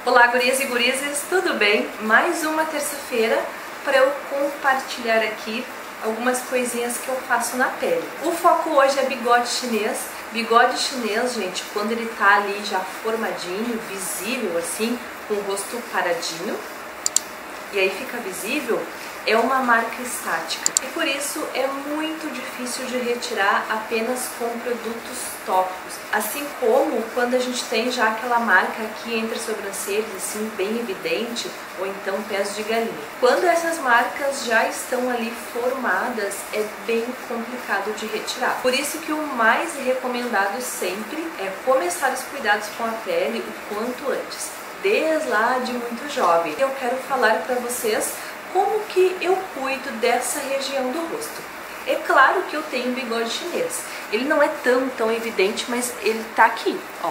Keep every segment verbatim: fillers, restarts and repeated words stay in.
Olá, gurias e gurizes, tudo bem? Mais uma terça-feira para eu compartilhar aqui algumas coisinhas que eu faço na pele. O foco hoje é bigode chinês. Bigode chinês, gente, quando ele tá ali já formadinho, visível assim, com o rosto paradinho, e aí fica visível, é uma marca estática. E por isso é muito difícil de retirar apenas com produtos tópicos. Assim como quando a gente tem já aquela marca aqui entre as sobrancelhas, assim, bem evidente, ou então pés de galinha. Quando essas marcas já estão ali formadas, é bem complicado de retirar. Por isso que o mais recomendado sempre é começar os cuidados com a pele o quanto antes, desde lá de muito jovem. Eu quero falar para vocês como que eu cuido dessa região do rosto. É claro que eu tenho bigode chinês. Ele não é tão, tão evidente, mas ele tá aqui, ó.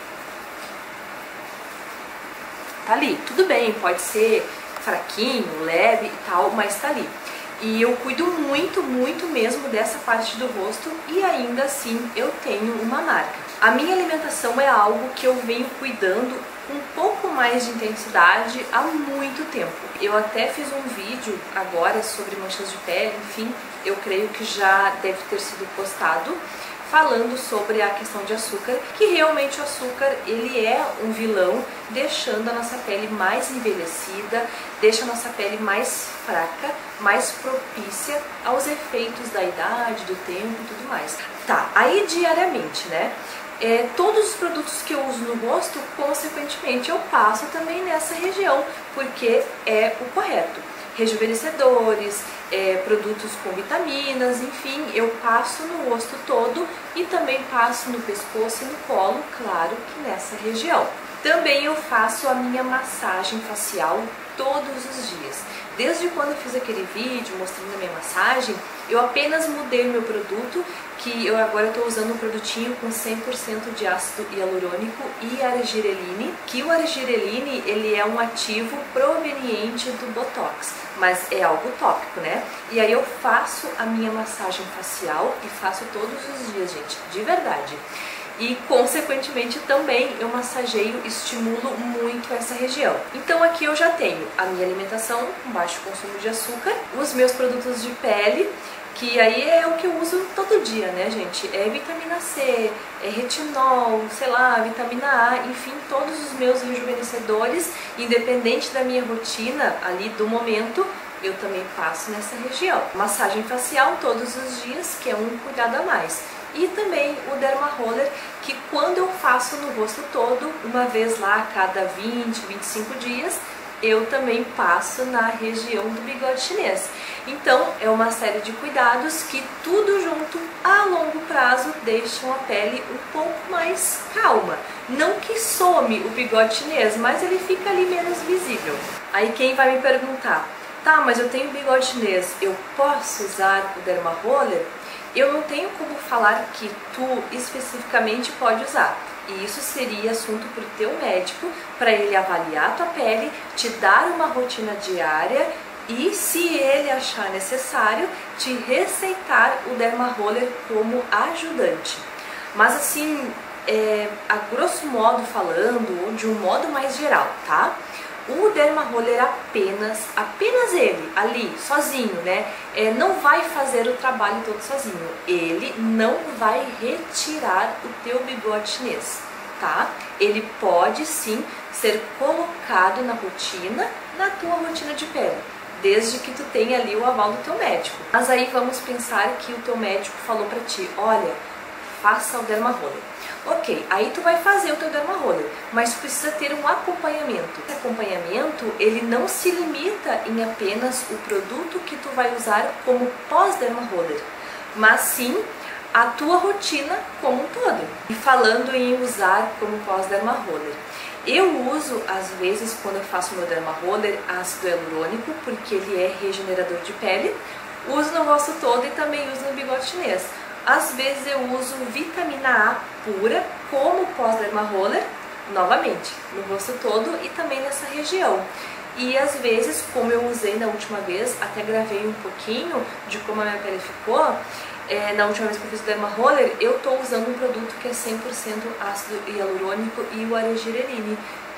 Tá ali. Tudo bem, pode ser fraquinho, leve e tal, mas tá ali. E eu cuido muito, muito mesmo dessa parte do rosto e ainda assim eu tenho uma marca. A minha alimentação é algo que eu venho cuidando com um pouco mais de intensidade há muito tempo. Eu até fiz um vídeo agora sobre manchas de pele, enfim, eu creio que já deve ter sido postado, falando sobre a questão de açúcar, que realmente o açúcar ele é um vilão, deixando a nossa pele mais envelhecida, deixa a nossa pele mais fraca, mais propícia aos efeitos da idade, do tempo e tudo mais. Tá, aí diariamente, né? É, todos os produtos que eu uso no rosto, consequentemente, eu passo também nessa região, porque é o correto. Rejuvenescedores, é, produtos com vitaminas, enfim, eu passo no rosto todo e também passo no pescoço e no colo, claro que nessa região. Também eu faço a minha massagem facial todos os dias. Desde quando eu fiz aquele vídeo mostrando a minha massagem, eu apenas mudei o meu produto, que eu agora estou usando um produtinho com cem por cento de ácido hialurônico e argireline, que o argireline ele é um ativo proveniente do Botox, mas é algo tópico, né? E aí eu faço a minha massagem facial e faço todos os dias, gente, de verdade. E consequentemente também eu massageio, estimulo muito essa região. Então aqui eu já tenho a minha alimentação com baixo consumo de açúcar, os meus produtos de pele, que aí é o que eu uso todo dia, né, gente? É vitamina C, é retinol, sei lá, vitamina A, enfim, todos os meus rejuvenescedores, independente da minha rotina ali do momento, eu também passo nessa região. Massagem facial todos os dias, que é um cuidado a mais. E também o Derma Roller, que quando eu faço no rosto todo, uma vez lá a cada vinte, vinte e cinco dias, eu também passo na região do bigode chinês. Então é uma série de cuidados que tudo junto, a longo prazo, deixam a pele um pouco mais calma. Não que some o bigode chinês, mas ele fica ali menos visível. Aí quem vai me perguntar, tá, mas eu tenho bigode chinês, eu posso usar o Derma Roller? Eu não tenho como falar que tu especificamente pode usar. E isso seria assunto para o teu médico, para ele avaliar a tua pele, te dar uma rotina diária e, se ele achar necessário, te receitar o Derma Roller como ajudante. Mas assim, é, a grosso modo falando, ou de um modo mais geral, tá? O Derma Roller apenas, apenas ele, ali, sozinho, né, é, não vai fazer o trabalho todo sozinho. Ele não vai retirar o teu bigode chinês, tá? Ele pode sim ser colocado na rotina, na tua rotina de pele, desde que tu tenha ali o aval do teu médico. Mas aí vamos pensar que o teu médico falou pra ti, olha, faça o Derma Roller. Ok, aí tu vai fazer o teu Derma Roller, mas precisa ter um acompanhamento. Esse acompanhamento, ele não se limita em apenas o produto que tu vai usar como pós-Derma Roller, mas sim a tua rotina como um todo. E falando em usar como pós-Derma Roller, eu uso, às vezes, quando eu faço meu Derma Roller, ácido hialurônico, porque ele é regenerador de pele, uso no rosto todo e também uso no bigode chinês. Às vezes eu uso vitamina A pura como pós-Derma Roller, novamente, no rosto todo e também nessa região. E às vezes, como eu usei na última vez, até gravei um pouquinho de como a minha pele ficou, é, na última vez que eu fiz o Derma Roller, eu estou usando um produto que é cem por cento ácido hialurônico e o argireline,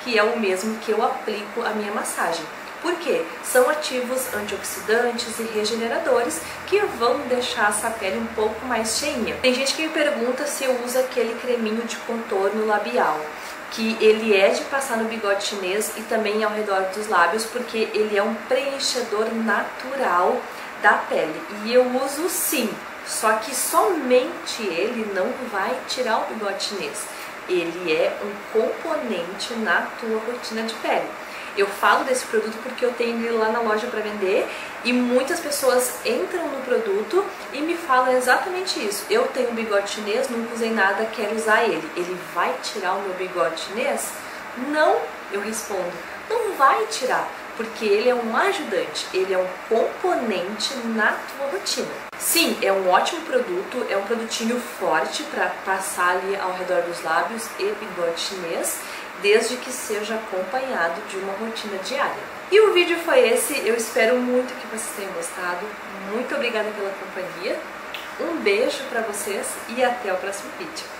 que é o mesmo que eu aplico a minha massagem. Por quê? São ativos antioxidantes e regeneradores que vão deixar essa pele um pouco mais cheinha. Tem gente que me pergunta se eu uso aquele creminho de contorno labial, que ele é de passar no bigode chinês e também ao redor dos lábios, porque ele é um preenchedor natural da pele. E eu uso sim, só que somente ele não vai tirar o bigode chinês. Ele é um componente na tua rotina de pele. Eu falo desse produto porque eu tenho ele lá na loja para vender e muitas pessoas entram no produto e me falam exatamente isso. Eu tenho um bigode chinês, nunca usei nada, quero usar ele. Ele vai tirar o meu bigode chinês? Não, eu respondo, não vai tirar, porque ele é um ajudante, ele é um componente na tua rotina. Sim, é um ótimo produto, é um produtinho forte para passar ali ao redor dos lábios e bigode chinês, desde que seja acompanhado de uma rotina diária. E o vídeo foi esse, eu espero muito que vocês tenham gostado, muito obrigada pela companhia, um beijo para vocês e até o próximo vídeo.